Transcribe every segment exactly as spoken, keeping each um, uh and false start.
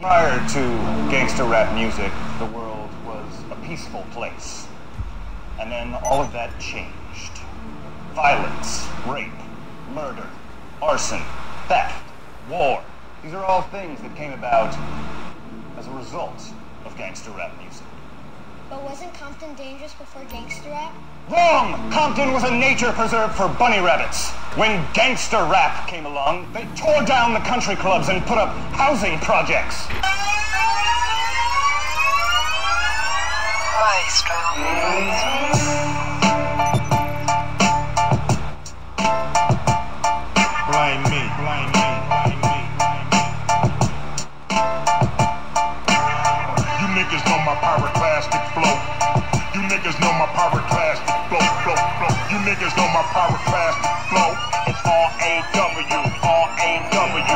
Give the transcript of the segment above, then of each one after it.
Prior to gangster rap music, the world was a peaceful place. And then all of that changed. Violence, rape, murder, arson, theft, war. These are all things that came about as a result of gangster rap music. But wasn't Compton dangerous before gangster rap? Wrong! Compton was a nature preserve for bunny rabbits. When gangster rap came along, they tore down the country clubs and put up housing projects. Maestro. Blame me, blame me, blame me, blame me. You niggas know my pyroclastic flow. You niggas know my pyroclastic flow, flow, flow. You niggas know my pyroclastic flow. It's R A W, R A W.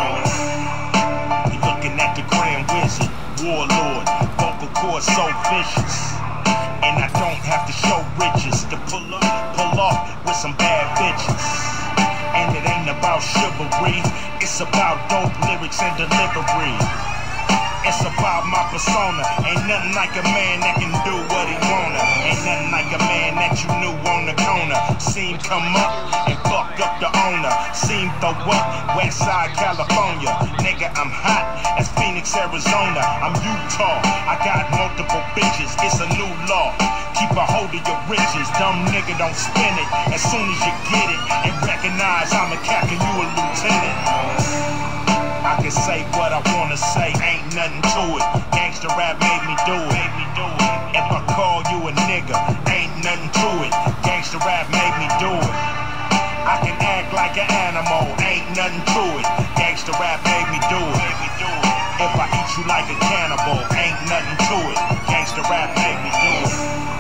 You looking at the Grand Wizard, Warlord, vocal cords so vicious. And I don't have to show riches to pull up, pull off with some bad bitches. And it ain't about chivalry, it's about dope lyrics and delivery. It's about my persona. Ain't nothing like a man that can do what he wanna. Ain't nothing like a man that you knew on the corner. Seen come up and fuck up the owner. Seen throw up Westside California. Nigga, I'm hot as Phoenix, Arizona. I'm Utah. I got multiple bitches. It's a new law. Keep a hold of your riches. Dumb nigga, don't spin it. As soon as you get it and recognize I'm a captain, you a lieutenant. I can say what I wanna say, ain't nothing to it. Gangsta rap made me do it. Made me do it. If I call you a nigga, ain't nothing to it. Gangsta rap made me do it. I can act like an animal, ain't nothing to it. Gangsta rap made me do it. Made me do it. If I eat you like a cannibal, ain't nothing to it. Gangsta rap made me do it.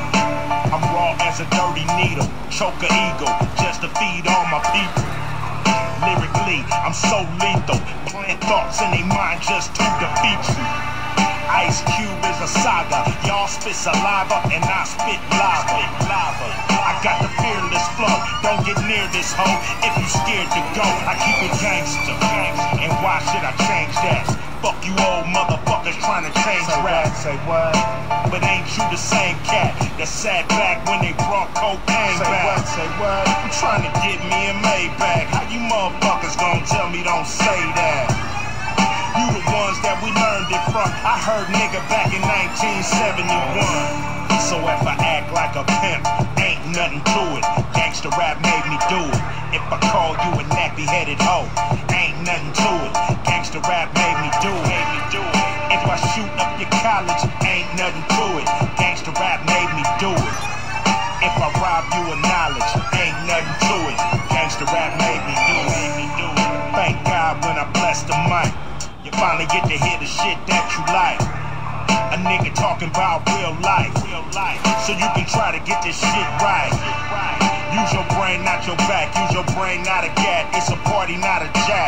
I'm raw as a dirty needle, choke a eagle, just to feed all my people. Lyrically, I'm so lethal. Plant thoughts in their mind just to defeat you. Ice Cube is a saga. Y'all spit saliva and I spit lava. lava. I got the fearless flow. Don't get near this hoe if you scared to go. I keep it gangster. And why should I change that? Fuck you old motherfuckers trying to change rap. Say what? But ain't you the same cat that sat back when they brought cocaine say back? What? Say what? I'm trying to get me a Maybach. How you motherfuckers gonna tell me don't say that? You the ones that we learned it from. I heard nigga back in nineteen seventy-one. So if I act like a pimp, ain't nothing to it. Gangsta rap made me do it. If I call you a nappy-headed hoe, ain't nothing to it. Gangsta rap made me do it. Made me do it. If I shoot up your college, ain't nothing to it. Gangsta rap made me do it. If I rob you of knowledge, ain't nothing to it. Gangsta rap made me do it. Made me do it. Thank God when I bless the mic, you finally get to hear the shit that you like. A nigga talking about real life, real life. So you can try to get this shit right. Use your brain, not your back. Use your brain, not a gat. It's a party, not a jack.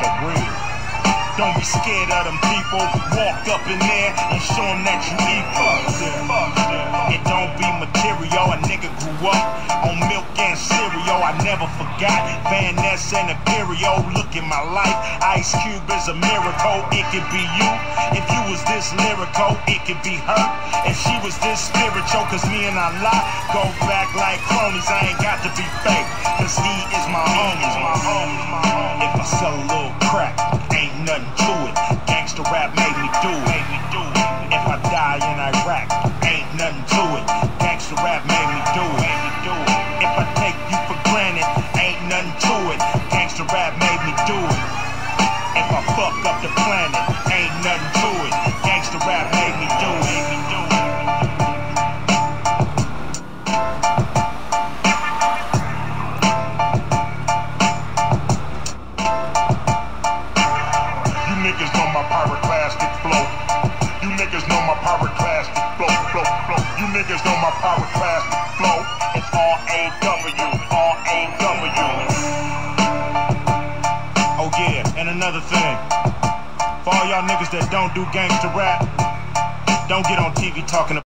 Don't be scared of them people. Walk up in there and show them that you equal. It don't be material. A nigga grew up on milk and cereal. I never forgot Van Ness and Imperial. Look at my life. Ice Cube is a miracle. It could be you. If you was this lyrical, it could be her. If she was this spiritual, cause me and Allah go back like cronies. I ain't got to be fake, cause he is my homie. My homie, my homie. If I sell a little crack, ain't nothing to it. Gangsta rap made me do it. Made me do it. If I die in Iraq, ain't nothing to it. Gangsta rap made me do it. Made me do it. If I take you for granted, ain't nothing to it. Gangsta rap made me do it. If I fuck up the planet, ain't nothing to it. Gangsta rap made me do it. Made me do it. Niggas know my pyroclastic flow. You niggas know my pyroclastic flow, flow, flow. You niggas know my pyroclastic flow. It's R A W, R A W. Oh yeah, and another thing. For all y'all niggas that don't do gangster rap, don't get on T V talking about